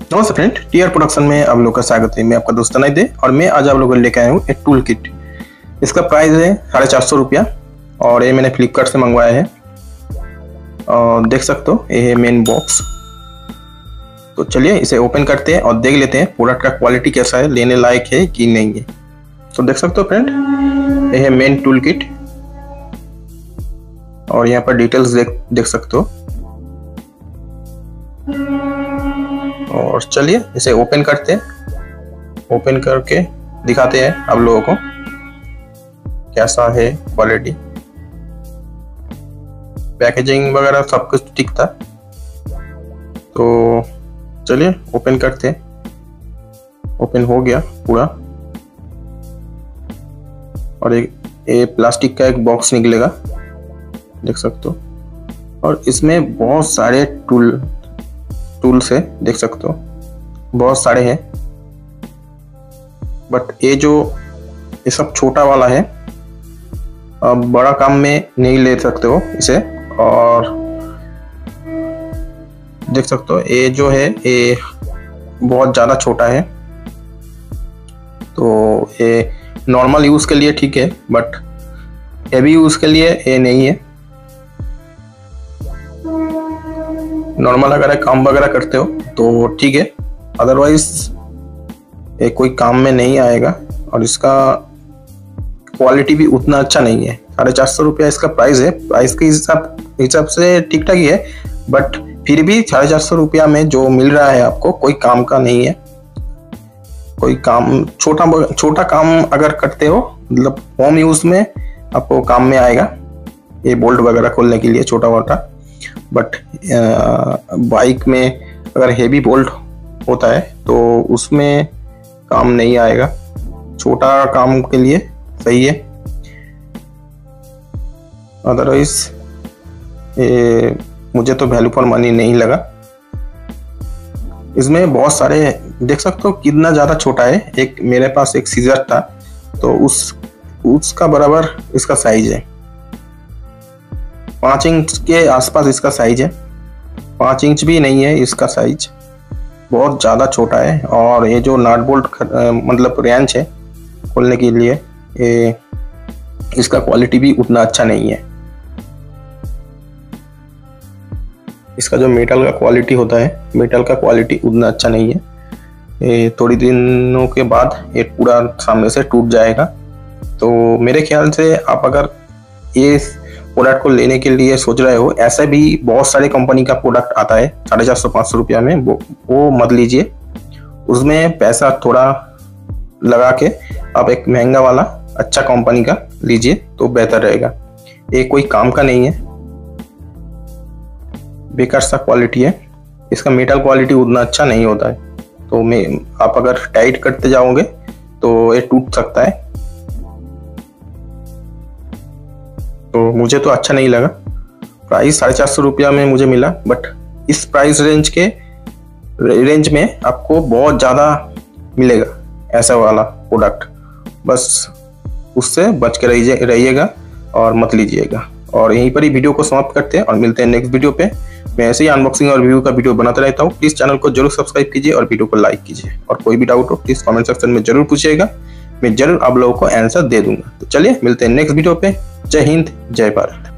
नमस्ते friend, TR production में आप लोग का स्वागत है। मैं आपका दोस्त तनय दे और मैं आज आप लोगों को लेकर आया हूँ एक टूल किट। इसका प्राइस है 450 रुपया और ये मैंने फ्लिपकार्ट से मंगवाया है। और देख सकते हो ये है मेन बॉक्स। तो चलिए इसे ओपन करते हैं और देख लेते हैं प्रोडक्ट का क्वालिटी कैसा है, लेने लायक है कि नहीं है। तो देख सकते हो फ्रेंड, ये है मेन टूल किट और यहाँ पर डिटेल्स देख सकते हो। और चलिए इसे ओपन करते हैं, ओपन करके दिखाते हैं आप लोगों को कैसा है क्वालिटी। पैकेजिंग वगैरह सब कुछ ठीक था। तो चलिए ओपन करते हैं। ओपन हो गया पूरा और ये प्लास्टिक का एक बॉक्स निकलेगा, देख सकते हो। और इसमें बहुत सारे टूल्स है, देख सकते हो बहुत सारे हैं। बट ये सब छोटा वाला है, अब बड़ा काम में नहीं ले सकते हो इसे। और देख सकते हो ये जो है ये बहुत ज़्यादा छोटा है। तो ये नॉर्मल यूज़ के लिए ठीक है, बट हेवी यूज़ के लिए ये नहीं है। नॉर्मल अगर काम वगैरह करते हो तो ठीक है, अदरवाइज ये कोई काम में नहीं आएगा। और इसका क्वालिटी भी उतना अच्छा नहीं है। 450 रुपया इसका प्राइस है। प्राइस के हिसाब से ठीक ठाक ही है, बट फिर भी 450 रुपया में जो मिल रहा है आपको कोई काम का नहीं है। कोई काम छोटा काम अगर करते हो, मतलब होम यूज में आपको काम में आएगा, ये बोल्ट वगैरह खोलने के लिए छोटा मोटा। बट बाइक में अगर हेवी बोल्ट होता है तो उसमें काम नहीं आएगा। छोटा काम के लिए सही है, अदरवाइज मुझे तो वैल्यू फॉर मनी नहीं लगा। इसमें बहुत सारे देख सकते हो कितना ज़्यादा छोटा है। एक मेरे पास एक सीजर था तो उसका बराबर इसका साइज है। 5 इंच के आसपास इसका साइज है, 5 इंच भी नहीं है इसका साइज, बहुत ज़्यादा छोटा है। और ये जो नट बोल्ट मतलब रेंच है खोलने के लिए, ये इसका क्वालिटी भी उतना अच्छा नहीं है। इसका जो मेटल का क्वालिटी होता है, मेटल का क्वालिटी उतना अच्छा नहीं है। ये थोड़ी दिनों के बाद ये पूरा सामने से टूट जाएगा। तो मेरे ख्याल से आप अगर ये प्रोडक्ट को लेने के लिए सोच रहे हो, ऐसे भी बहुत सारे कंपनी का प्रोडक्ट आता है 450-500 रुपया में, वो मत लीजिए। उसमें पैसा थोड़ा लगा के आप एक महंगा वाला अच्छा कंपनी का लीजिए तो बेहतर रहेगा। ये कोई काम का नहीं है, बेकार सा क्वालिटी है। इसका मेटल क्वालिटी उतना अच्छा नहीं होता है। तो आप अगर टाइट करते जाओगे तो ये टूट सकता है। तो मुझे तो अच्छा नहीं लगा। प्राइस 450 रुपया में मुझे मिला, बट इस प्राइस रेंज में आपको बहुत ज़्यादा मिलेगा ऐसा वाला प्रोडक्ट। बस उससे बच के रहिएगा और मत लीजिएगा। और यहीं पर ही वीडियो को समाप्त करते हैं और मिलते हैं नेक्स्ट वीडियो पे। मैं ऐसे ही अनबॉक्सिंग और रिव्यू का वीडियो बनाता रहता हूँ। प्लीज़ चैनल को जरूर सब्सक्राइब कीजिए और वीडियो को लाइक कीजिए। और कोई भी डाउट हो प्लीज़ कमेंट सेक्शन में जरूर पूछिएगा, मैं जरूर आप लोगों को आंसर दे दूंगा। तो चलिए मिलते हैं नेक्स्ट वीडियो पे। जय हिंद, जय भारत।